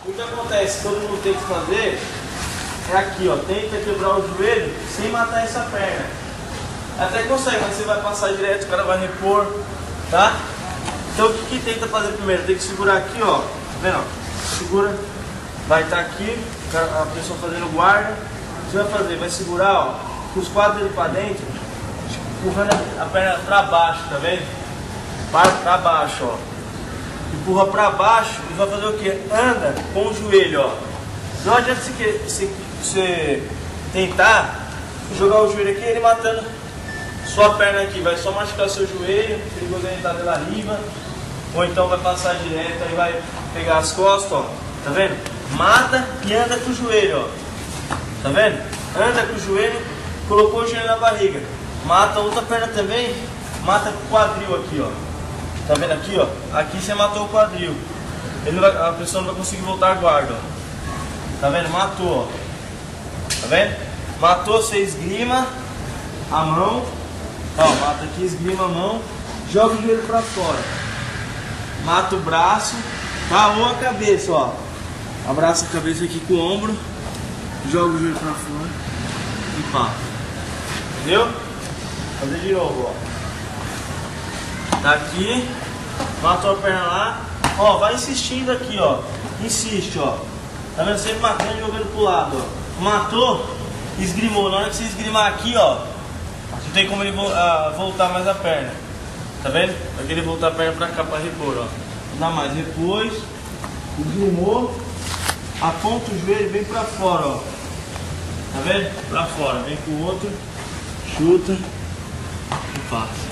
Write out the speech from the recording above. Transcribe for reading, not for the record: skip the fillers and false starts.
O que acontece, todo mundo tem que fazer é aqui, ó, tenta quebrar o joelho sem matar essa perna. Até consegue, mas você vai passar direto, o cara vai repor, tá? Então o que tenta fazer primeiro? Tem que segurar aqui, ó, tá vendo? Segura, vai estar aqui, a pessoa fazendo guarda. Você vai fazer, vai segurar, ó, com os quadros para dentro, empurrando a perna para baixo, tá vendo? Para baixo, ó. Empurra para baixo e vai fazer o que? Anda com o joelho, ó. Não adianta você tentar jogar o joelho aqui e ele matando sua perna aqui. Vai só machucar seu joelho, perigoso ele tá pela riba. Ou então vai passar direto, aí vai pegar as costas, ó. Tá vendo? Mata e anda com o joelho, ó. Tá vendo? Anda com o joelho, colocou o joelho na barriga. Mata a outra perna também, mata com o quadril aqui, ó. Tá vendo aqui, ó? Aqui você matou o quadril. Ele não vai, a pessoa não vai conseguir voltar a guarda, ó. Tá vendo? Matou, ó. Tá vendo? Matou, você esgrima a mão. Ó, mata aqui, esgrima a mão. Joga o joelho pra fora. Mata o braço. Tá? Ou a cabeça, ó. Abraça a cabeça aqui com o ombro. Joga o joelho pra fora. E pá. Entendeu? Vou fazer de novo, ó. Tá aqui, matou a perna lá, ó, vai insistindo aqui, ó, insiste, ó, tá vendo? Sempre matando e jogando pro lado, ó, matou, esgrimou, na hora que você esgrimar aqui, ó, não tem como ele voltar mais a perna, tá vendo? Vai querer voltar a perna pra cá pra repor, ó, não dá mais, repôs, esgrimou, aponta o joelho, vem pra fora, ó, tá vendo? Pra fora, vem com o outro, chuta e passa.